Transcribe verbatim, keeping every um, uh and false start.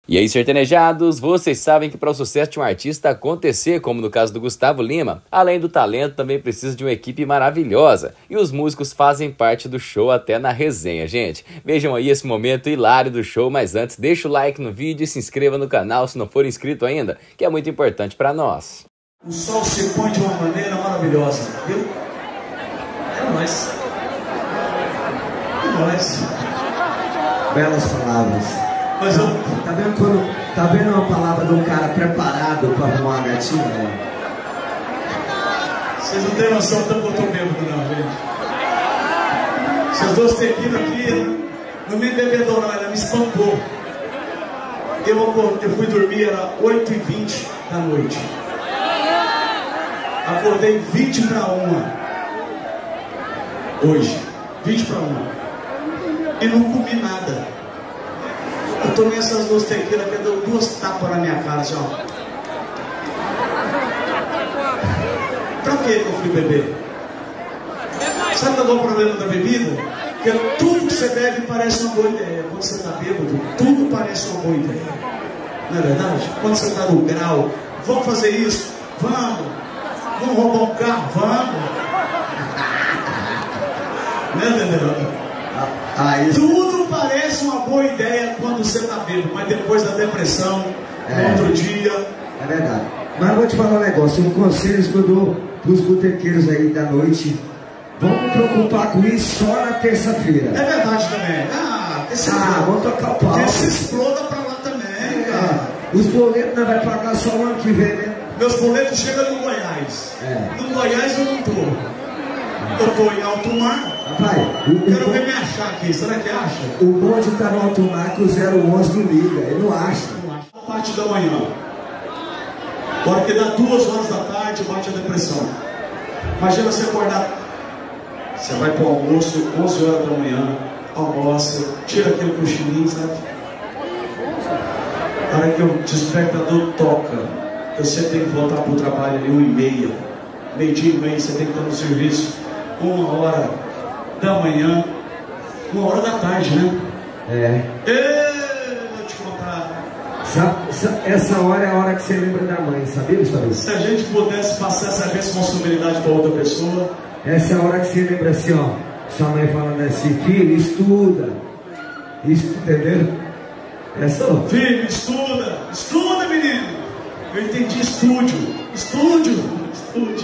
E aí, sertanejados, vocês sabem que para o sucesso de um artista acontecer, como no caso do Gustavo Lima, além do talento, também precisa de uma equipe maravilhosa. E os músicos fazem parte do show até na resenha, gente. Vejam aí esse momento hilário do show, mas antes, deixa o like no vídeo e se inscreva no canal se não for inscrito ainda, que é muito importante para nós. O sol se põe de uma maneira maravilhosa, viu? É nóis. É nóis. Belas palavras. Mas eu... Tá vendo, quando, tá vendo uma palavra de um cara preparado para arrumar uma gatinha? Né? Vocês não têm noção do tanto que eu tô bêbado, não, gente. Esses dois tequilas aqui não me beberam, não, ela me espancou. Eu, eu fui dormir, era oito e vinte da noite. Acordei vinte para uma. Hoje. vinte para uma. E não comi nada. Eu tomei essas duas tequilas que deu duas tapas na minha cara, assim, ó. Pra que eu fui beber? Sabe qual é o problema da bebida? Que tudo que você bebe parece uma boa ideia. Quando você está bêbado, tudo parece uma boa ideia. Não é verdade? Quando você está no grau, vamos fazer isso? Vamos! Vamos roubar um carro? Vamos! Não é verdade? Ah, isso... Tudo parece uma boa ideia quando você está bêbado, mas depois da depressão, é, no outro dia... É verdade. Mas eu vou te falar um negócio, um conselho que eu dou para os botequeiros aí da noite: vamos preocupar com isso só na terça-feira. É verdade também. Ah, esse ah vamos tocar o pau. Que se exploda pra lá também, é, cara. Os boletos não vai pagar só o ano que vem, né? Meus boletos chegam no Goiás. É. No Goiás eu não tô. Eu tô em alto mar. Rapaz, o, quero o, ver me achar aqui, será que acha? O bonde tá no alto mar que o zero onze não liga, ele não acha. Não acha. A parte da manhã. Agora que dá duas horas da tarde, bate a depressão. Imagina você acordar. Você vai pro almoço, onze horas da manhã, almoça, tira aquele cochilinho, sabe? Na hora que o despertador toca, você tem que voltar pro trabalho ali, uma e meia. Meio-dia e meia, você tem que estar no serviço. Uma hora da manhã, uma hora da tarde, né? É. E, vou te contar. Essa, essa hora é a hora que você lembra da mãe, sabia, Gustavo? Se a gente pudesse passar essa responsabilidade para outra pessoa. Essa é a hora que você lembra assim, ó. Sua mãe falando assim: filho, estuda. Isso, entendeu? Essa... Filho, estuda. Estuda, menino. Eu entendi estúdio. Estúdio. Estúdio.